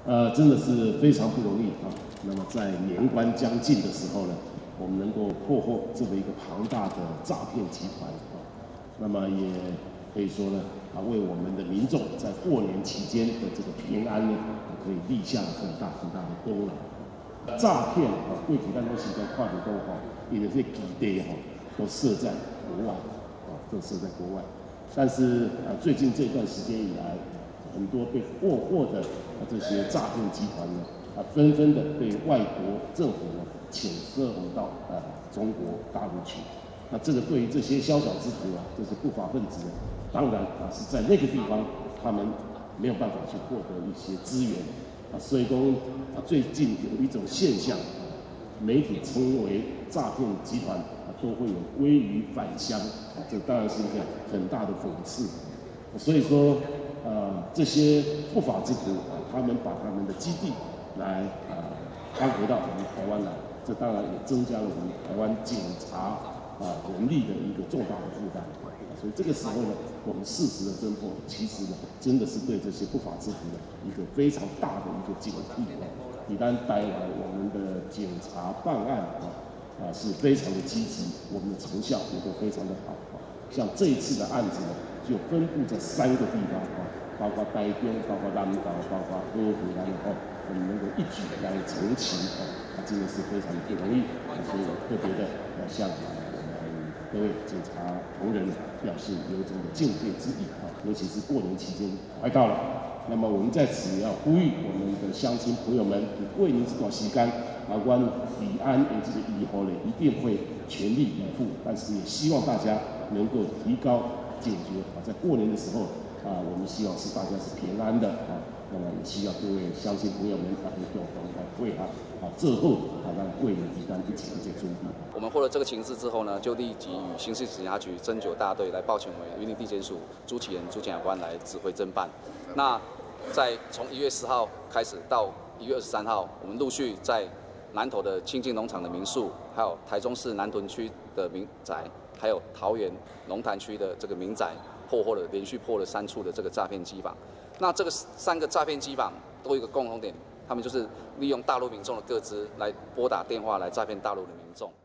真的是非常不容易啊。那么在年关将近的时候呢，我们能够破获这么一个庞大的诈骗集团啊，那么也可以说呢，为我们的民众在过年期间的这个平安呢，可以立下了很大的功劳。诈骗贵体咱都是在跨国因为这基地都设在国外都设在国外。但是最近这段时间以来，很多被破获的这些诈骗集团呢，纷纷的被外国政府呢遣送到中国大陆去。那这个对于这些宵小之徒这些不法分子呢，当然是在那个地方他们没有办法去获得一些资源所以说最近有一种现象媒体称为诈骗集团都会有鲑鱼返乡这当然是一个很大的讽刺。所以说这些不法之徒他们把他们的基地来搬回到我们台湾来，这当然也增加了我们台湾警察人力的一个重大的负担。所以这个时候呢，我们适时的侦破，其实呢，真的是对这些不法之徒的一个非常大的一个警惕不但带来我们的警察办案是非常的积极，我们的成效也都非常的好像这一次的案子呢，就分布在3个地方包括台中、包括南投、包括合肥，然后我们能够一举来成齐真的是非常的不容易。所以我特别的向各位警察同仁表示由衷的敬佩之意尤其是过年期间快到了，那么我们在此也要呼吁我们的乡亲朋友们，过年这段时间我李安的这个以后呢，一定会全力以赴，但是也希望大家能够提高警觉在过年的时候我们希望是大家是平安的那么也希望各位乡亲朋友们能共同来为最后让过年期间一起注意。 我们获得这个情资之后呢，就立即与刑事警察局侦9大队来报请为云林地检署朱启仁朱检察官来指挥侦办。那从1月10号开始到1月23号，我们陆续在南投的清境农场的民宿，还有台中市南屯区的民宅，还有桃园龙潭区的这个民宅，连续破了3处的这个诈骗机房。那这个3个诈骗机房都有一个共同点，他们就是利用大陆民众的个资来拨打电话来诈骗大陆的民众。